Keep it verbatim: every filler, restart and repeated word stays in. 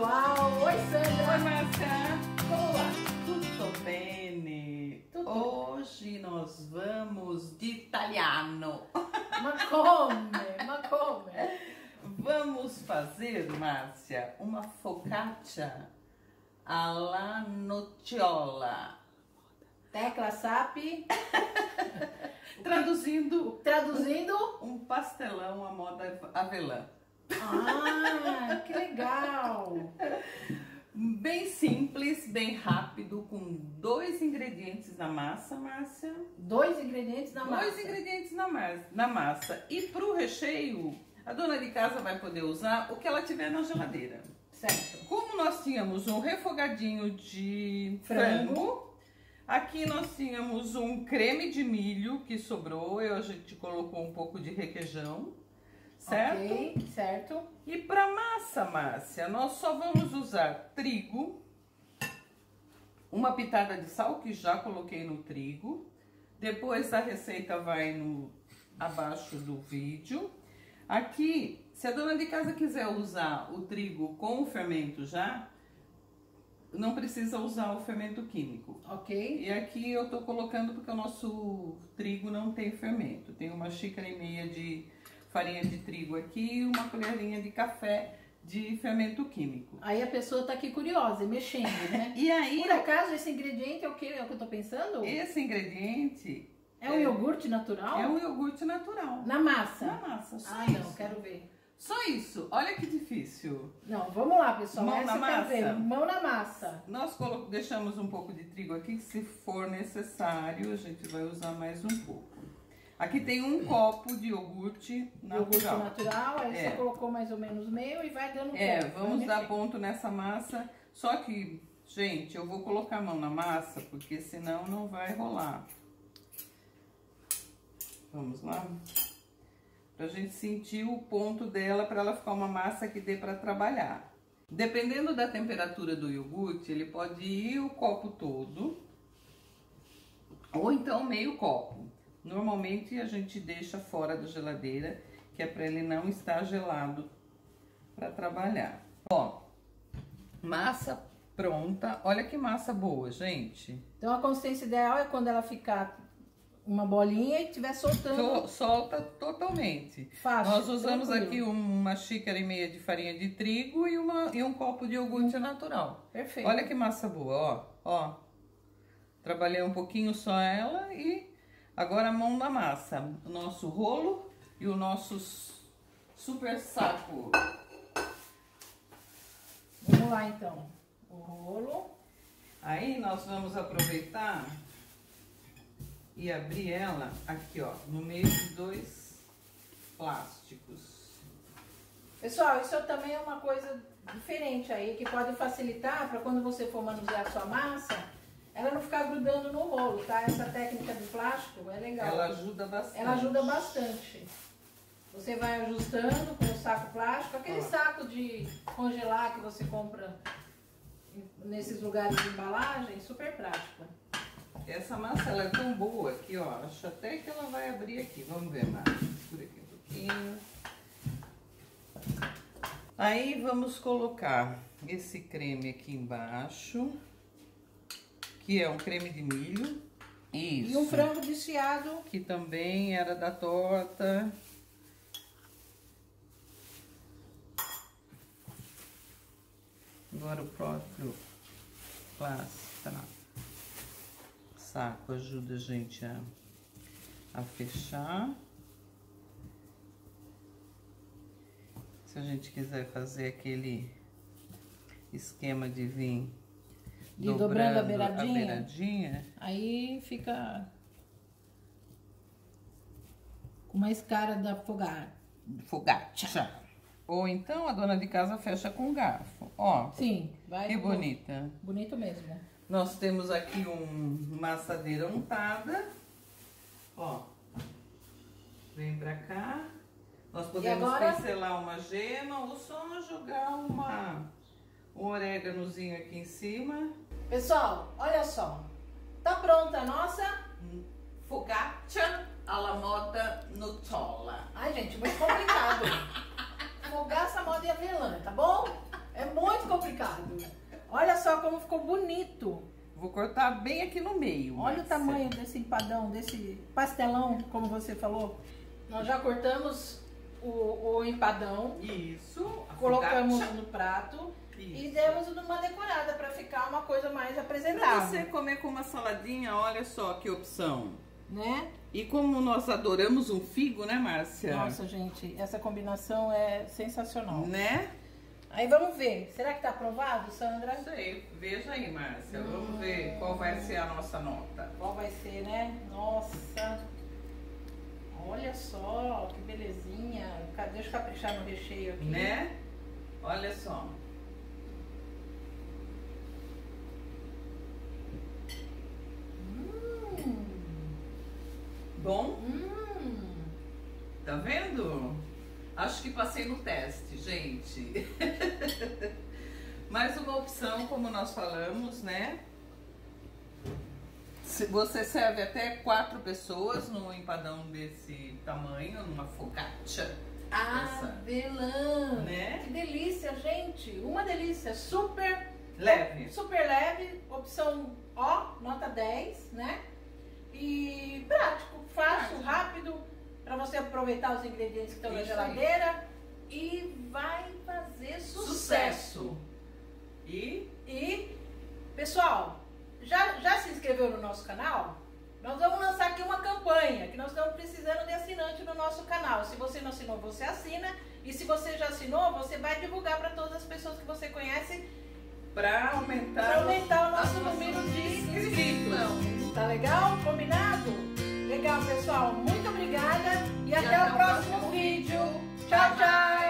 pessoal! Oi, Sandra! Oi, Márcia! Como vai? Tutto bene? Tutto. Hoje nós vamos de italiano. Ma come? Ma come? Vamos fazer, Márcia, uma focaccia alla nocciola. Tecla S A P. Traduzindo, Traduzindo? um pastelão à moda avelã. Ah, que legal! Bem simples, bem rápido, com dois ingredientes na massa, Márcia. Dois ingredientes na massa. Dois ingredientes na massa. Na massa. E para o recheio, a dona de casa vai poder usar o que ela tiver na geladeira. Certo. Como nós tínhamos um refogadinho de Frango. frango, aqui nós tínhamos um creme de milho que sobrou, eu, a gente colocou um pouco de requeijão, certo? Ok, certo. E para massa, Márcia, nós só vamos usar trigo, uma pitada de sal que já coloquei no trigo, depois a receita vai no abaixo do vídeo. Aqui, se a dona de casa quiser usar o trigo com o fermento já, não precisa usar o fermento químico. Ok. E aqui eu tô colocando porque o nosso trigo não tem fermento. Tem uma xícara e meia de farinha de trigo aqui e uma colherinha de café de fermento químico. Aí a pessoa tá aqui curiosa e mexendo, né? E aí, Por acaso esse ingrediente é o que, é o que eu tô pensando? esse ingrediente É um iogurte natural? é um iogurte natural. Na massa? Na massa, só Ah, isso. não, quero ver. Só isso. Olha que difícil. Não, vamos lá, pessoal. Mão Essa na eu quero ver. massa. Mão na massa. Nós colo- deixamos um pouco de trigo aqui, que se for necessário, a gente vai usar mais um pouco. Aqui tem um copo de iogurte natural. Iogurte natural, aí É. você colocou mais ou menos meio e vai dando É, ponto, vamos vai dar mexer. ponto nessa massa. Só que, gente, eu vou colocar a mão na massa, porque senão não vai rolar. Vamos lá? Pra gente sentir o ponto dela, pra ela ficar uma massa que dê pra trabalhar. Dependendo da temperatura do iogurte, ele pode ir o copo todo, ou então meio copo. Normalmente a gente deixa fora da geladeira, que é pra ele não estar gelado para trabalhar. Ó, massa pronta. Olha que massa boa, gente. Então a consistência ideal é quando ela ficar uma bolinha e estiver soltando. So- solta totalmente. Fácil, Nós usamos tranquilo. aqui uma xícara e meia de farinha de trigo e, uma, e um copo de iogurte natural. Perfeito. Olha que massa boa, ó, ó. Trabalhei um pouquinho só ela e agora a mão na massa. O nosso rolo e o nosso super saco. Vamos lá então. O rolo. Aí nós vamos aproveitar e abrir ela aqui, ó, no meio de dois plásticos. Pessoal, isso também é uma coisa diferente aí, que pode facilitar para quando você for manusear a sua massa, ela não ficar grudando no rolo, tá? Essa técnica do plástico é legal. Ela ajuda bastante. Ela ajuda bastante. Você vai ajustando com o saco plástico, aquele Ó. saco de congelar que você compra nesses lugares de embalagem, super prático. Essa massa ela é tão boa que, ó, acho até que ela vai abrir aqui. Vamos ver, Márcia. Segura aqui um pouquinho. Aí vamos colocar esse creme aqui embaixo, que é um creme de milho. Isso. E um frango desfiado. Que também era da torta. Agora o próprio plástico, saco ajuda a gente a, a fechar. Se a gente quiser fazer aquele esquema de vir De dobrando a dobrando beiradinha. a beiradinha, Aí fica com mais cara da fogata. focaccia. Ou então a dona de casa fecha com garfo. Ó, Sim, vai. que bonita. Bonito mesmo. Nós temos aqui um, uma assadeira untada. Ó, vem pra cá. Nós podemos agora? pincelar uma gema ou só jogar uma, um oréganozinho aqui em cima. Pessoal, olha só. Tá pronta a nossa? Focaccia alla moda nocciola. Ai, gente, muito complicado. Fogaça, moda e avelã, tá bom? É muito complicado. ficou bonito. Vou cortar bem aqui no meio. Olha Márcia. o tamanho desse empadão, desse pastelão, como você falou. Nós já cortamos o, o empadão. Isso. Colocamos focaccia. no prato. Isso. E demos uma decorada para ficar uma coisa mais Pra apresentável. você comer com uma saladinha, olha só que opção. Né? E como nós adoramos um figo, né, Márcia? Nossa, gente, essa combinação é sensacional. Né? Aí vamos ver. Será que tá aprovado, Sandra? Não sei. Veja aí, Márcia. Vamos ver qual vai ser a nossa nota. Qual vai ser, né? Nossa. Olha só, que belezinha. Ca- Deixa eu caprichar no recheio aqui. Né? Olha só. Hum. Bom? Hum. Tá vendo? Acho que passei no teste, gente. Mais uma opção, como nós falamos, né? Se você serve até quatro pessoas num empadão desse tamanho, numa focaccia. Avelã. Né? Que delícia, gente. Uma delícia. Super Leve. Super leve. Opção O, nota dez, né? E prático, fácil, Prático. rápido, para você aproveitar os ingredientes que estão na Isso aí. geladeira. E vai fazer sucesso. Sucesso. E E, pessoal, já, já se inscreveu no nosso canal? Nós vamos lançar aqui uma campanha, que nós estamos precisando de assinante no nosso canal. Se você não assinou, você assina. E se você já assinou, você vai divulgar para todas as pessoas que você conhece, para aumentar, para aumentar o nosso as nossas número de inscritos. inscritos. Tá legal? Combinado? Legal, pessoal. Muito obrigada e, até, o próximo vídeo. Tchau, tchau!